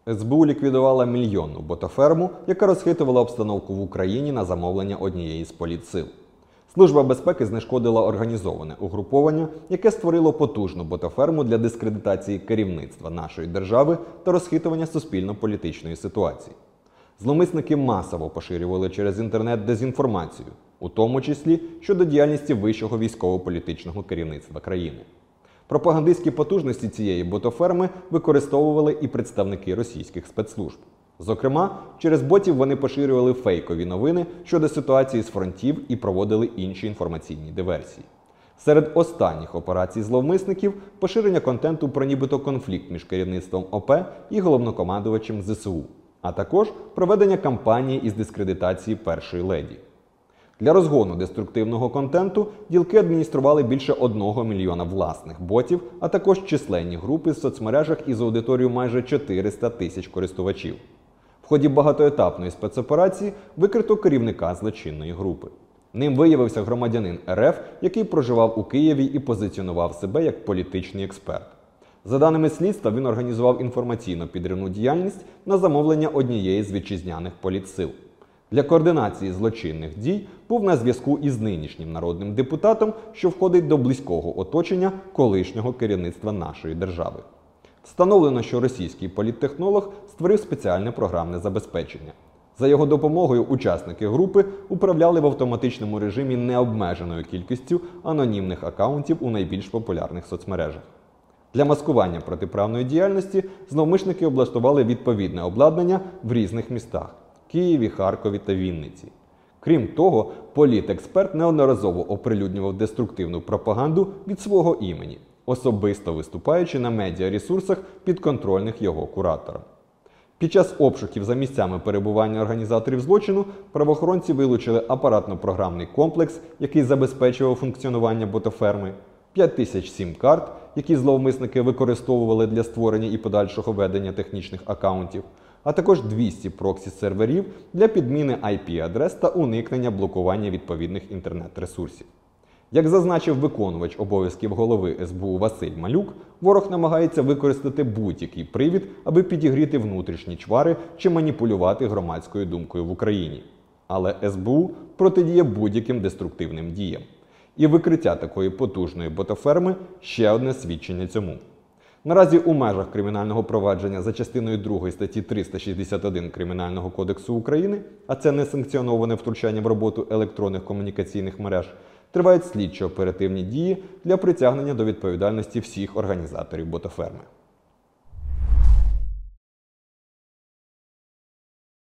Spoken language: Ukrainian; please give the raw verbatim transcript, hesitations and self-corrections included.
ес бе у ліквідувала мільйонну ботоферму, яка розхитувала обстановку в Україні на замовлення однієї з політсил. Служба безпеки знешкодила організоване угруповання, яке створило потужну ботоферму для дискредитації керівництва нашої держави та розхитування суспільно-політичної ситуації. Зловмисники масово поширювали через інтернет дезінформацію, у тому числі щодо діяльності вищого військово-політичного керівництва країни. Пропагандистські потужності цієї ботоферми використовували і представники російських спецслужб. Зокрема, через ботів вони поширювали фейкові новини щодо ситуації з фронтів і проводили інші інформаційні диверсії. Серед останніх операцій зловмисників – поширення контенту про нібито конфлікт між керівництвом о пе і головнокомандувачем зе се у, а також проведення кампанії із дискредитації першої леді. Для розгону деструктивного контенту ділки адміністрували більше одного мільйона власних ботів, а також численні групи в соцмережах із аудиторією майже чотириста тисяч користувачів. В ході багатоетапної спецоперації викрито керівника злочинної групи. Ним виявився громадянин ер еф, який проживав у Києві і позиціонував себе як політичний експерт. За даними слідства, він організував інформаційно-підривну діяльність на замовлення однієї з вітчизняних політсил. Для координації злочинних дій був на зв'язку із нинішнім народним депутатом, що входить до близького оточення колишнього керівництва нашої держави. Встановлено, що російський політтехнолог створив спеціальне програмне забезпечення. За його допомогою учасники групи управляли в автоматичному режимі необмеженою кількістю анонімних акаунтів у найбільш популярних соцмережах. Для маскування протиправної діяльності зловмисники облаштували відповідне обладнання в різних містах – Києві, Харкові та Вінниці. Крім того, політексперт неодноразово оприлюднював деструктивну пропаганду від свого імені, особисто виступаючи на медіаресурсах підконтрольних його кураторам. Під час обшуків за місцями перебування організаторів злочину правоохоронці вилучили апаратно-програмний комплекс, який забезпечував функціонування ботоферми, п'ять тисяч сім-карт, які зловмисники використовували для створення і подальшого ведення технічних акаунтів, а також двісті проксі-серверів для підміни ай пі-адрес та уникнення блокування відповідних інтернет-ресурсів. Як зазначив виконувач обов'язків голови ес бе у Василь Малюк, ворог намагається використати будь-який привід, аби підігріти внутрішні чвари чи маніпулювати громадською думкою в Україні. Але ес бе у протидіє будь-яким деструктивним діям. І викриття такої потужної ботоферми – ще одне свідчення цьому. Наразі у межах кримінального провадження за частиною другої статті триста шістдесят один Кримінального кодексу України, а це несанкціоноване втручання в роботу електронних комунікаційних мереж, тривають слідчо-оперативні дії для притягнення до відповідальності всіх організаторів ботоферми.